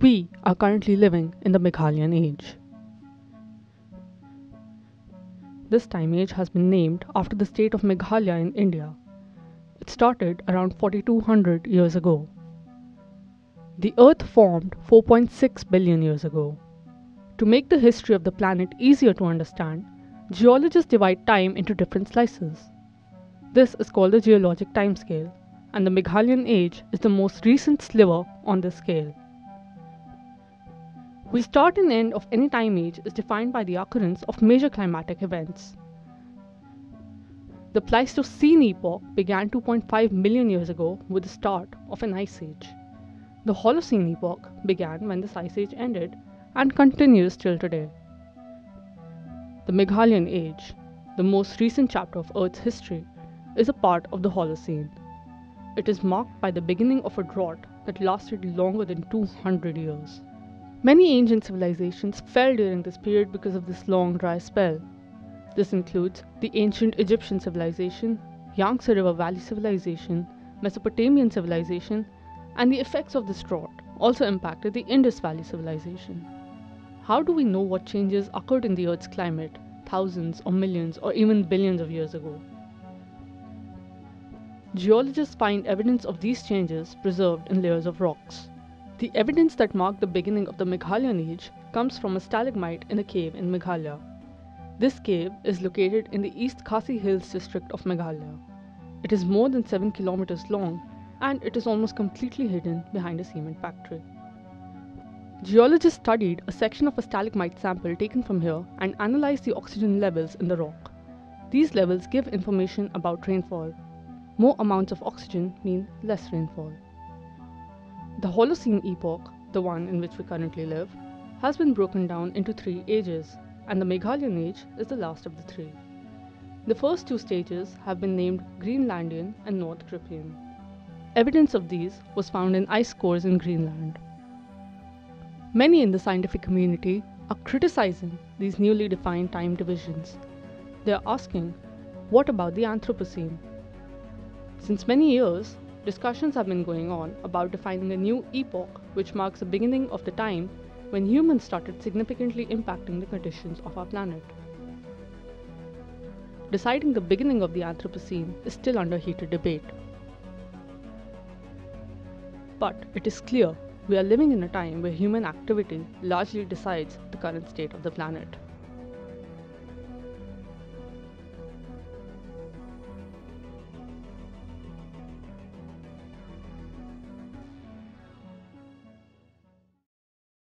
We are currently living in the Meghalayan Age. This time age has been named after the state of Meghalaya in India. It started around 4200 years ago. The Earth formed 4.6 billion years ago. To make the history of the planet easier to understand, geologists divide time into different slices. This is called the geologic timescale, and the Meghalayan Age is the most recent sliver on this scale. The start and end of any time age is defined by the occurrence of major climatic events. The Pleistocene epoch began 2.5 million years ago with the start of an ice age. The Holocene epoch began when this ice age ended and continues till today. The Meghalayan Age, the most recent chapter of Earth's history, is a part of the Holocene. It is marked by the beginning of a drought that lasted longer than 200 years. Many ancient civilizations fell during this period because of this long dry spell. This includes the ancient Egyptian civilization, Yangtze River Valley civilization, Mesopotamian civilization, and the effects of this drought also impacted the Indus Valley civilization. How do we know what changes occurred in the Earth's climate thousands or millions or even billions of years ago? Geologists find evidence of these changes preserved in layers of rocks. The evidence that marked the beginning of the Meghalayan Age comes from a stalagmite in a cave in Meghalaya. This cave is located in the East Khasi Hills district of Meghalaya. It is more than 7 kilometers long and it is almost completely hidden behind a cement factory. Geologists studied a section of a stalagmite sample taken from here and analyzed the oxygen levels in the rock. These levels give information about rainfall. More amounts of oxygen mean less rainfall. The Holocene epoch, the one in which we currently live, has been broken down into 3 ages, and the Meghalayan Age is the last of the 3. The first 2 stages have been named Greenlandian and North Cripian. Evidence of these was found in ice cores in Greenland. Many in the scientific community are criticizing these newly defined time divisions. They are asking, what about the Anthropocene? Since many years, discussions have been going on about defining a new epoch which marks the beginning of the time when humans started significantly impacting the conditions of our planet. Deciding the beginning of the Anthropocene is still under heated debate. But it is clear we are living in a time where human activity largely decides the current state of the planet.